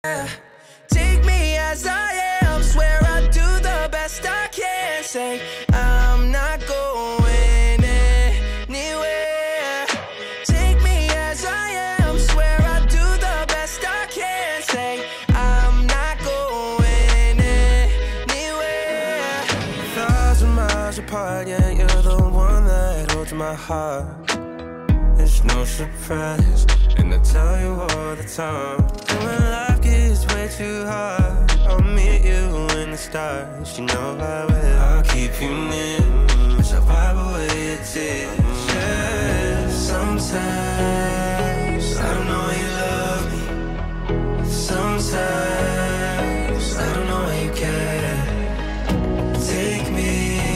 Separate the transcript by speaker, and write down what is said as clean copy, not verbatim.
Speaker 1: Take me as I am, swear I'll do the best I can. Say I'm not going anywhere. Take me as I am, swear I'll do the best I can. Say I'm not going anywhere. 1,000 miles apart, yeah, you're the one that holds my heart. It's no surprise, and I tell you all the time. And when life gets way too hard, I'll meet you in the stars. You know I will. I'll keep you near, I'll wipe away your tears. Yeah, sometimes I don't know why you love me. Sometimes I don't know why you care. Take me